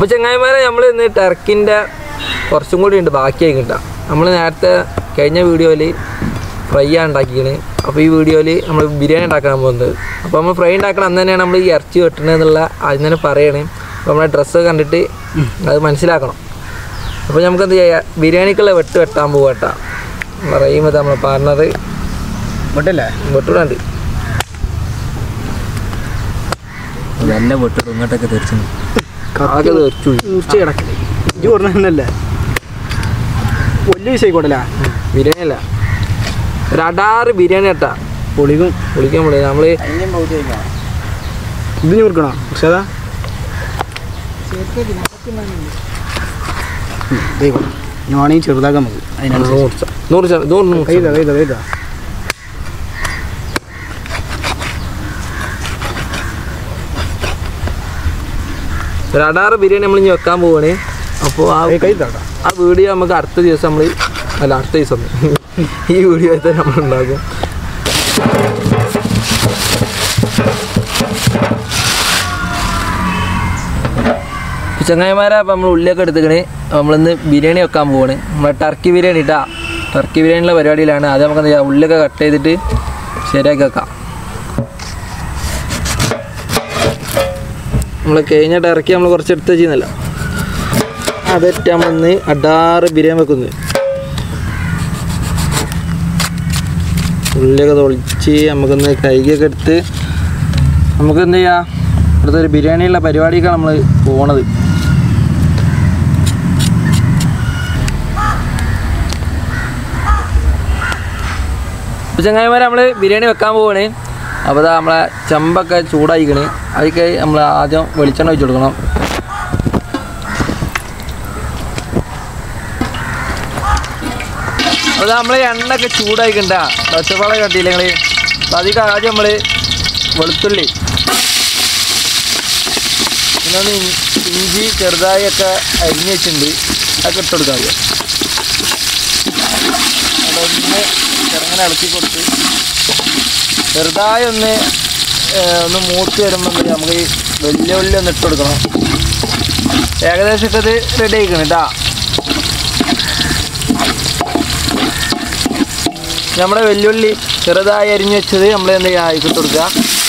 അപ്പോൾ ചങ്ങായിമാരെ നമ്മൾ ഇന്ന് ടർക്കിൻ്റെ കുറച്ചും കൂടി ഉണ്ട് ബാക്കിയായി കിട്ടാം. നമ്മൾ നേരത്തെ കഴിഞ്ഞ വീഡിയോയിൽ ഫ്രൈ ആണ് ഉണ്ടാക്കിയത്. അപ്പോൾ ഈ വീഡിയോയിൽ നമ്മൾ ബിരിയാണി ഉണ്ടാക്കാൻ പോകുന്നത്. അപ്പോൾ നമ്മൾ ഫ്രൈ ഉണ്ടാക്കണം അന്ന് തന്നെയാണ് നമ്മൾ ഈ ഇറച്ചി വെട്ടണമെന്നുള്ള ആദ്യം തന്നെ പറയണേ. അപ്പോൾ നമ്മളെ ഡ്രസ്സ് കണ്ടിട്ട് അത് മനസ്സിലാക്കണം. അപ്പോൾ നമുക്ക് എന്ത് ചെയ്യാം, ബിരിയാണിക്കുള്ള വെട്ടാൻ പോകാം കേട്ടോ. പറയുമ്പോൾ നമ്മൾ പാർട്ണർ വെട്ടല്ലേ വെട്ടൂടാണ്ട് നല്ല വെട്ടിടും ഇങ്ങോട്ടൊക്കെ തെറിച്ചു ആകെ തെറിച്ചു മുറിച്ച് കിടക്കില്ലേ ഇജ്ജ് പറഞ്ഞല്ലേ വലിയ വിഷയിക്കോട്ടല്ല ബിരിയാണി അല്ല ഒരു അടാറ് ബിരിയാണി കേട്ടാ. പൊളിക്കും പൊളിക്കാൻ നമ്മൾ ഇത് മുറിക്കണോ പക്ഷേ അതാ ഞാൻ വേണമെങ്കിൽ ചെറുതാക്കാൻ നമുക്ക് അതിനനുസരിച്ച് 100 കൈതാ ഒരു അടാറ് ബിരിയാണി നമ്മൾ ഇനി വെക്കാൻ പോവാണ്. അപ്പോൾ ആ വീഡിയോ നമുക്ക് അടുത്ത ദിവസം അടുത്ത ദിവസം ഈ വീഡിയോ തന്നെ നമ്മൾ ഉണ്ടാക്കും. ചങ്ങായിമാരെ അപ്പോൾ നമ്മൾ ഉള്ളിയൊക്കെ എടുത്തിക്കണേ. നമ്മളിന്ന് ബിരിയാണി വെക്കാൻ പോവാണ്. നമ്മളെ ടർക്കി ബിരിയാണി ഇട്ടാ. ടർക്കി ബിരിയാണിയുള്ള പരിപാടിയിലാണ്. അത് നമുക്ക് എന്താ ചെയ്യുക, ഉള്ളിയൊക്കെ കട്ട് ചെയ്തിട്ട് ശരിയാക്കി വെക്കാം. നമ്മൾ കഴിഞ്ഞ ടർക്കി നമ്മൾ കുറച്ച് എടുത്ത് ചെയ്യുന്നില്ല, അതൊറ്റ നമ്മളിന്ന് അടാറ് ബിരിയാണി വെക്കുന്നത്. ഉള്ളിയൊക്കെ തൊളിച്ച് നമുക്കൊന്ന് കൈകൊക്കെ എടുത്ത് നമുക്ക് എന്ത് ചെയ്യാം, അടുത്തൊരു ബിരിയാണിയുള്ള പരിപാടിക്കാണ് നമ്മൾ പോണത്. അപ്പോൾ ചങ്ങായിമാരെ നമ്മൾ ബിരിയാണി വെക്കാൻ പോവാണ്. അപ്പോൾ അതാ നമ്മളെ ചെമ്പൊക്കെ ചൂടായിക്കണ്. അതിലേക്ക് നമ്മൾ ആദ്യം വെളിച്ചെണ്ണ ഒഴിച്ച് കൊടുക്കണം. അപ്പോൾ നമ്മൾ എണ്ണയൊക്കെ ചൂടായിക്കണ്ട പച്ചപ്പാളെ കട്ടിയില്ല ഞങ്ങൾ. അപ്പോൾ അതിലേക്ക് ആദ്യം നമ്മൾ വെളുത്തുള്ളി പിന്നെ ഒന്ന് ഇഞ്ചി ചെറുതായി ഒക്കെ അരിഞ്ഞ് വെച്ചിട്ടുണ്ട്, അതൊക്കെ ഇട്ട് കൊടുക്കാം. ആദ്യം അതൊന്ന് ചെറുങ്ങനെ ഇളക്കി കൊടുത്ത് ചെറുതായി ഒന്ന് മൂത്ത് വരുമ്പോൾ നമുക്ക് ഈ വലിയ ഉള്ളി ഒന്ന് ഇട്ട് കൊടുക്കണം. ഏകദേശം ഒക്കെ ഇത് റെഡി ആയിക്കണം കേട്ടോ. നമ്മുടെ വെല്ലുള്ളി ചെറുതായി അരിഞ്ഞ് വെച്ചത് നമ്മൾ എന്ത് ചെയ്യുക, ഇട്ട് കൊടുക്കുക.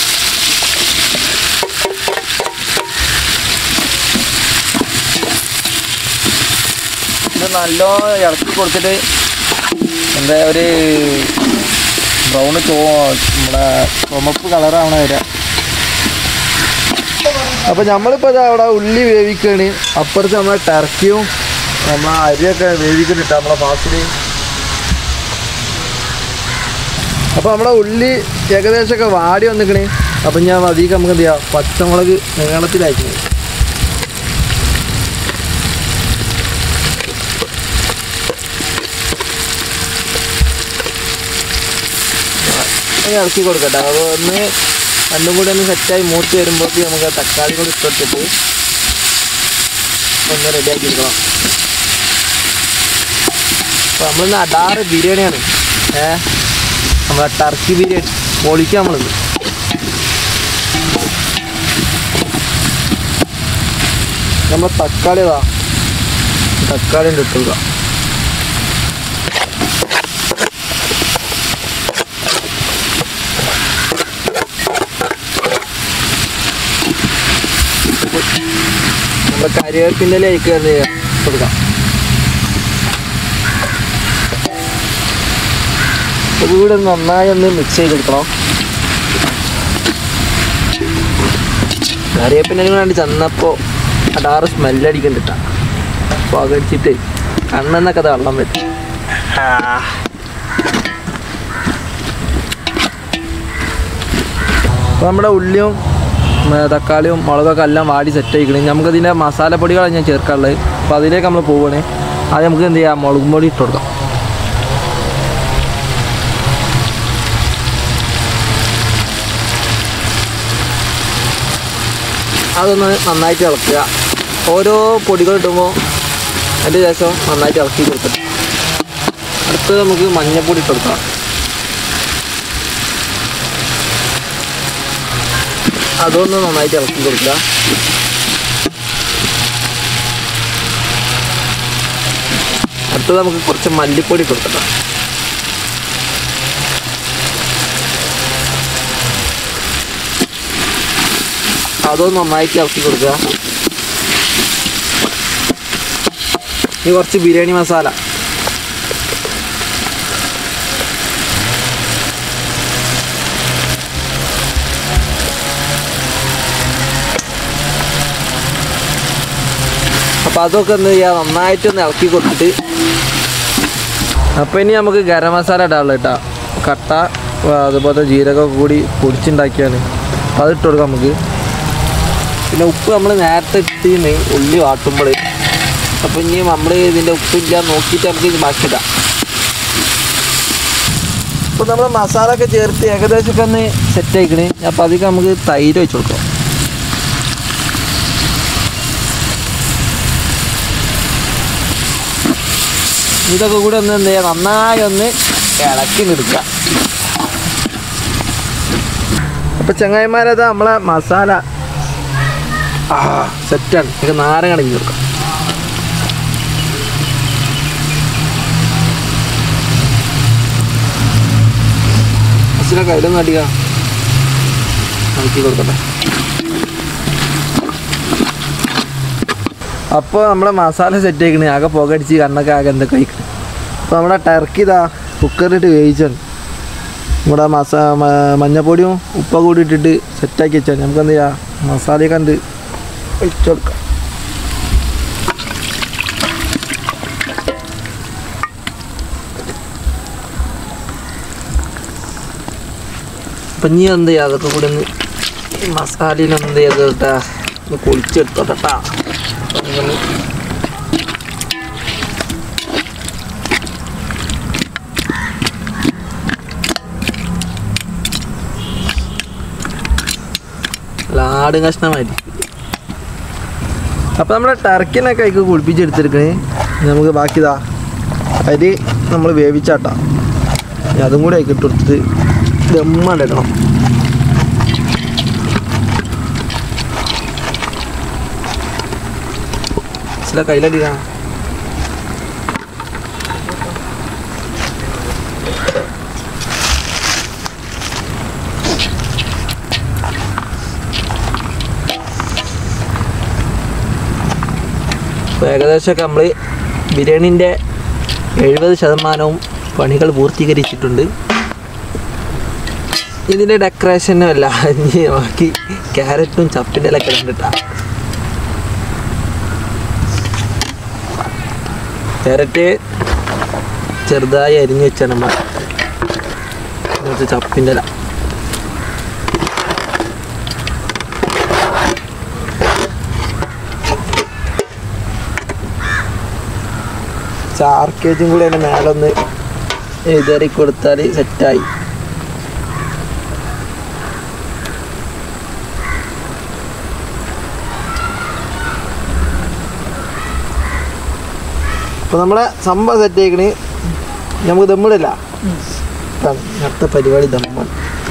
ഇത് നല്ലോണം ഇളക്കി കൊടുത്തിട്ട് എന്താ ഒരു ബ്രൗൺ നമ്മുടെ ചുമപ്പ് കളറാവണ വരിക. അപ്പോൾ നമ്മളിപ്പോൾ അത് അവിടെ ഉള്ളി വേവിക്കുകയാണ്. അപ്പുറത്ത് നമ്മളെ ടർക്കിയും നമ്മളെ അരിയൊക്കെ വേവിക്കുന്നുണ്ട് നമ്മളെ ഫാസ്റ്റിൽ. അപ്പോൾ നമ്മുടെ ഉള്ളി ഏകദേശമൊക്കെ വാടി വന്നിക്കണേ. അപ്പം ഞാൻ അധികം നമുക്ക് എന്ത് ചെയ്യാം, പച്ചമുളക് നീളത്തിലായിരിക്കും. ഇളക്കി കൊടുക്കട്ടെ. അപ്പോൾ ഒന്ന് രണ്ടും കൂടി ഒന്ന് സെറ്റായി മൂത്ത് വരുമ്പോഴേക്ക് നമുക്ക് തക്കാളി കൂടി ഇട്ടിട്ട് ഒന്ന് റെഡിയാക്കി എടുക്കണം. അപ്പോൾ നമ്മളിന്ന് അടാറ് ബിരിയാണിയാണ്. നമ്മളെ ടർക്കി ബിരിയാണി പൊളിക്കാം നമ്മളിന്ന്. നമ്മൾ തക്കാളി തക്കാളി ഇട്ട് കൊടുക്കാം. നമ്മൾ കരിവേപ്പിൻ്റെ ഇലയ്ക്ക് കൊടുക്കാം. ഇവിടെ നന്നായി ഒന്ന് മിക്സ് ചെയ്ത് കൊടുക്കണം. കറിവേപ്പിൻ്റെ വേണ്ടി ചെന്നപ്പോൾ അടാറ് സ്മെല്ലടിക്കണ്ടിട്ട. അപ്പോൾ അകടിച്ചിട്ട് കണ്ണെന്നൊക്കെ അത് വെള്ളം പറ്റും. അപ്പോൾ നമ്മുടെ ഉള്ളിയും തക്കാളിയും മുളകൊക്കെ എല്ലാം വാടി സെറ്റ് ആയിക്കണേ. നമുക്കതിൻ്റെ മസാലപ്പൊടികളാണ് ഞാൻ ചേർക്കാനുള്ളത്. അപ്പോൾ അതിലേക്ക് നമ്മൾ പോവുകയാണ്. അത് നമുക്ക് എന്ത് ചെയ്യാം, മുളകും പൊടി ഇട്ട് കൊടുക്കാം. അതൊന്ന് നന്നായിട്ട് ഇളക്കുക. ഓരോ പൊടികൾ ഇടുമ്പോൾ അതിൻ്റെ ശേഷം നന്നായിട്ട് ഇളക്കി കൊടുക്കണം. അടുത്തത് നമുക്ക് മഞ്ഞൾപ്പൊടി ഇട്ട് കൊടുക്കാം. അതൊന്ന് നന്നായിട്ട് ഇളക്കി കൊടുക്കുക. അടുത്തത് നമുക്ക് കുറച്ച് മല്ലിപ്പൊടി കൊടുക്കട്ടോ. അതൊന്ന് നന്നായിട്ട് ഇളക്കി കൊടുക്കുക. ഇനി കുറച്ച് ബിരിയാണി മസാല. അപ്പോൾ അതൊക്കെ എന്ത് ചെയ്യുക, നന്നായിട്ടൊന്ന് ഇളക്കി കൊടുത്തിട്ട് അപ്പോൾ ഇനി നമുക്ക് ഗരം മസാല ഇടാനുള്ളൂ കേട്ടോ. കട്ട അതുപോലെ ജീരകമൊക്കെ കൂടി പൊടിച്ചുണ്ടാക്കിയാണ്. അപ്പോൾ അത് ഇട്ട് കൊടുക്കാം നമുക്ക്. പിന്നെ ഉപ്പ് നമ്മൾ നേരത്തെ ഇട്ടിന് ഉള്ളി വാട്ടുമ്പോൾ. അപ്പോൾ ഇനി നമ്മൾ ഇതിൻ്റെ ഉപ്പില്ല നോക്കിയിട്ട് നമുക്ക് ഇത് ബാക്കിയിടാം. അപ്പോൾ നമ്മൾ മസാല ഒക്കെ ചേർത്ത് ഏകദേശമൊക്കെ ഒന്ന് സെറ്റ് ആയിക്കണേ. അപ്പോൾ അധികം നമുക്ക് തൈര് വെച്ച് കൊടുക്കാം. ഇതൊക്കെ കൂടെ ഒന്ന് എന്ത് ചെയ്യുക, നന്നായി ഒന്ന് ഇളക്കി എടുക്കുക. അപ്പോൾ ചങ്ങായിമാരത് നമ്മളെ മസാല സെറ്റാണ്. നമുക്ക് നാരങ്ങ അടങ്ങി കൊടുക്കാം. മസിലൊക്കെ അതിലൊന്നും അടിക്കാം, ഇളക്കി കൊടുക്കട്ടെ. അപ്പോൾ നമ്മളെ മസാല സെറ്റ് ആയിക്കണേ. ആകെ പുകടിച്ച് കണ്ണൊക്കെ ആകെ എന്തൊക്കെ കഴിക്കണം. അപ്പോൾ നമ്മുടെ ടർക്കി ഇതാ കുക്കറിലിട്ട് വേവിച്ചാണ്. നമ്മുടെ മഞ്ഞപ്പൊടിയും ഉപ്പൊക്കെ കൂടി ഇട്ടിട്ട് സെറ്റാക്കി വെച്ചാൽ നമുക്ക് എന്ത് ചെയ്യാം, മസാലയൊക്കെ കണ്ട് ഒഴിച്ചു കൊടുക്കാം. അപ്പം ഇനി എന്ത് ചെയ്യുക, അതൊക്കെ കൂടി ഒന്ന് മസാലയിലൊന്ന് എന്ത് ചെയ്ത് കേട്ടാ ഒന്ന് പൊളിച്ചെടുത്തോട്ടാ. ആടും കഷ്ണമായിരിക്കും. അപ്പോൾ നമ്മുടെ ടർക്കിനൊക്കെ അതിൽ കുളിപ്പിച്ചെടുത്തിരിക്കണേ. നമുക്ക് ബാക്കി ഇതാ അരി നമ്മൾ വേവിച്ചാട്ടാ. അതും കൂടി അതിൽ ഇട്ട് കൊടുത്തിട്ട് ദമ്മിടണം. ചില കയ്യിലടിക്കണം. അപ്പോൾ ഏകദേശമൊക്കെ നമ്മൾ ബിരിയാണീൻ്റെ 70% പണികൾ പൂർത്തീകരിച്ചിട്ടുണ്ട്. ഇതിൻ്റെ ഡെക്കറേഷനും അല്ല, ഇനി ബാക്കി ക്യാരറ്റും ചപ്പിൻ്റെ ഇലൊക്കെ കണ്ടിട്ടാ. ക്യാരറ്റ് ചെറുതായി അരിഞ്ഞ് വെച്ചാൽ നമ്മൾ ചപ്പിൻ്റെ ഇല. ചാർക്കേജും കൂടി അതിൻ്റെ മേലൊന്ന് എഴുതറി കൊടുത്താൽ സെറ്റായി. അപ്പോൾ നമ്മളെ സംഭവം സെറ്റ് ആയിക്കണേ. നമുക്ക് ദമ്മിടില്ല, അടുത്ത പരിപാടി ദമ്മാണ്.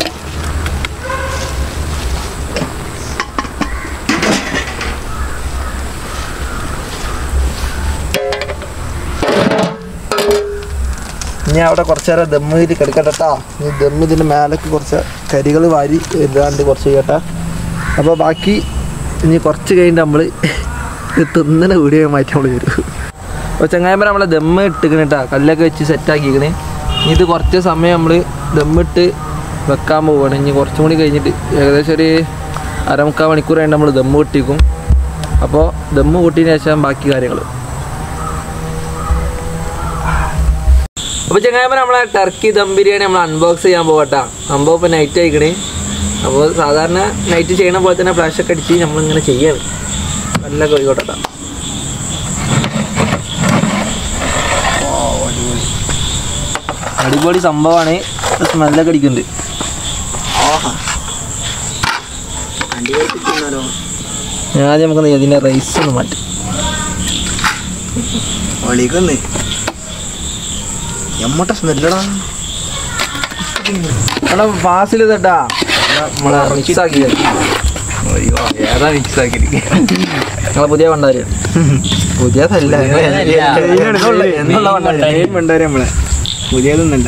ഇനി അവിടെ കുറച്ച് നേരം ദമ്മ് ചെയ്ത് കിടക്കട്ടെട്ടാ. ഈ ദമ്മ് ഇതിൻ്റെ മേലേക്ക് കുറച്ച് കരികൾ വാരി ഇടാണ്ട് കുറച്ച് കേട്ടാ. അപ്പോൾ ബാക്കി ഇനി കുറച്ച് കഴിഞ്ഞിട്ട് നമ്മൾ തിന്നുന്ന വീഡിയോ മാറ്റി നമ്മൾ വരും. അപ്പോൾ ചങ്ങായമ്പരം നമ്മളെ ദമ്മ് ഇട്ടിക്കണേട്ടാ, കല്ലൊക്കെ വെച്ച് സെറ്റാക്കിക്കണേ. ഇനി ഇത് കുറച്ച് സമയം നമ്മൾ ദമ്മിട്ട് വെക്കാൻ പോവുകയാണ്. ഇനി കുറച്ചും കൂടി കഴിഞ്ഞിട്ട് ഏകദേശം ഒരു 1/4 മണിക്കൂർ കഴിഞ്ഞ് നമ്മൾ ദമ്മ് പൊട്ടിക്കും. അപ്പോൾ ദമ്മ് പൊട്ടിയതിന് ശേഷം ബാക്കി കാര്യങ്ങൾ. അപ്പോൾ ചങ്ങായമ്പരം നമ്മളെ ടർക്കി ദം ബിരിയാണി നമ്മൾ അൺബോക്സ് ചെയ്യാൻ പോകട്ടാ. സംഭവം ഇപ്പോൾ നൈറ്റ് ആയിക്കണേ. അപ്പോൾ സാധാരണ നൈറ്റ് ചെയ്യണ പോലെ തന്നെ ഫ്ലാഷൊക്കെ അടിച്ച് നമ്മളിങ്ങനെ ചെയ്യാണ്. നല്ല കോഴിക്കോട്ടാ. അടിപൊളി സംഭവമാണ്. സ്മെല്ലൊക്കെ അടിക്കുന്നുണ്ട്. ആദ്യം നമുക്ക് ഇതിൻ്റെ റൈസ് ഒന്ന് മാറ്റും. എമ്മട്ട സ്മെല്ലടാ. ഫാസിൽ തട്ടാ നമ്മളെ മിക്സ് ആക്കിയത്. ഏതാ മിക്സ് ആക്കിയിരിക്കും നിങ്ങളെ പുതിയ പണ്ടാര് പുതിയതല്ല എന്നുള്ള പണ്ടാര് നമ്മളെ പുതിയതൊന്നല്ല.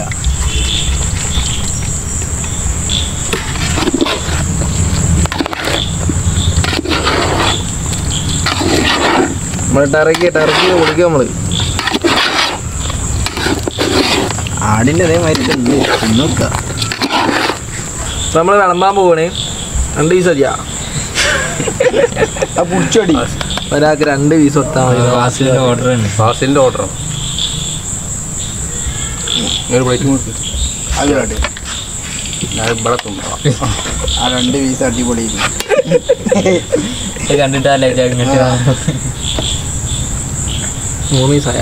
നമ്മള് ടർക്കി പൊളിക്കുക നമ്മള്. ആടിൻ്റെ അതേമാതിരി നോക്കുക. നമ്മൾ വിളമ്പാൻ പോവാണ്. 2 പീസ് മതിയാ? പുടിച്ചോടി ഒരാൾക്ക് 2 പീസ് കൊടുത്താൽ മതി. ഫാസിലിന്റെ ഓർഡർ ആണ്. ഫാസിലിന്റെ ഓർഡറോ? ഒരു പ്ലേറ്റ് കൊടുക്കും. അതിലോട്ട് ഞാൻ ഇവിടെ തുമ്പാം. ആ 2 പീസ് അടിപൊളി കണ്ടിട്ടല്ലേ ഇങ്ങോട്ട് 3 പീസായ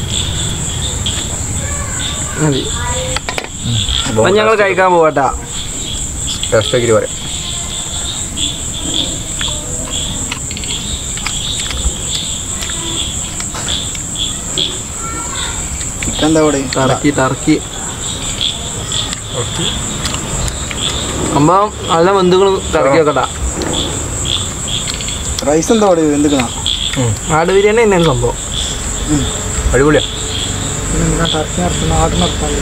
മതി. അപ്പം ഞങ്ങൾ കഴിക്കാൻ പോകട്ടാ. ടേസ്റ്റൊക്കെ പറയാം. ചിക്കൻ എന്താ ഇവിടെ? ടർക്കി അമ്മ നല്ല ബന്ധുക്കൾ ടർക്കി വെക്കട്ടാ. റൈസ് എന്താ ഇവിടെ? എന്തൊക്കെയാ ആട് ബിരിയാണി തന്നെയാണ് സംഭവം. അടിപൊളിയാ. ടർക്കി നടത്തുന്ന ആട് നടത്താൻ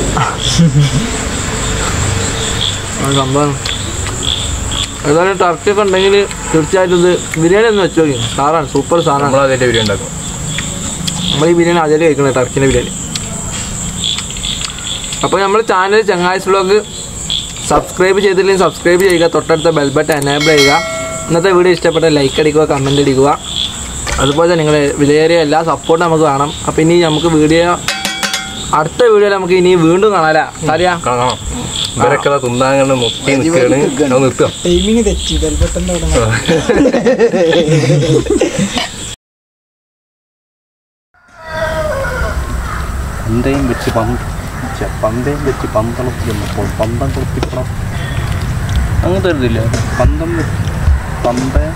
സംഭവം ഏതായാലും ടർക്കി ഒക്കെ ഉണ്ടെങ്കിൽ തീർച്ചയായിട്ടും ഇത് ബിരിയാണി ഒന്ന് വെച്ച് നോക്കി. സാറാണ്, സൂപ്പർ സാറാണ്. നമ്മളതിൻ്റെ ബിരിയാണി ഉണ്ടാക്കും. നമ്മൾ ഈ ബിരിയാണി ആദ്യമായിട്ട് കഴിക്കുന്നത് ടർക്കിൻ്റെ ബിരിയാണി. അപ്പോൾ നമ്മുടെ ചാനൽ ചങ്ങായിസ് വ്ളോഗ് സബ്സ്ക്രൈബ് ചെയ്തില്ലെങ്കിൽ സബ്സ്ക്രൈബ് ചെയ്യുക. തൊട്ടടുത്ത ബെൽ ബട്ടൺ എനേബിൾ ചെയ്യുക. ഇന്നത്തെ വീഡിയോ ഇഷ്ടപ്പെട്ട ലൈക്ക് അടിക്കുക, കമൻറ്റ് അടിക്കുക. അതുപോലെ നിങ്ങളുടെ വിലയേറിയ എല്ലാ സപ്പോർട്ടും നമുക്ക് വേണം. അപ്പോൾ ഇനി നമുക്ക് അടുത്ത വീഡിയോയിൽ നമുക്ക് ഇനി വീണ്ടും കാണാമല്ലേ അറിയാം. കാണാം. ഇവരൊക്കെ തിന്നാങ്ങനെ നോക്കി നിൽക്കുകയാണ്. നിർത്തുക. ടൈമിങ് തെറ്റി. ബെൽബട്ടൻ്റെ പന്തയം വെച്ച് പന്തയം വെച്ച് പന്തളത്തി വന്നപ്പോൾ പന്തം കൊളുത്തിപ്പണം അങ്ങനത്തെ ഒരു ഇതില്ല. പന്തയം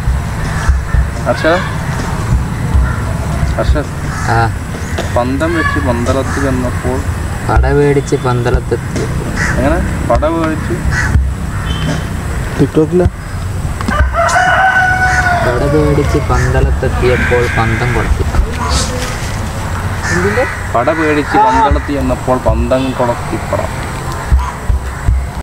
ഹർഷ പന്തം വെച്ച് പന്തളത്ത് വന്നപ്പോൾ കട മേടിച്ച് പന്തളത്തെത്തി. അങ്ങനെ പട മേടിച്ച് ടിക്ടോക്കില്ല കട മേടിച്ച് പന്തളത്തെത്തിയപ്പോൾ പന്തം കൊളുത്തി. പട പേടിച്ച് പന്തളത്തി എന്നപ്പോൾ പന്തം കൊളത്തിപ്പടം.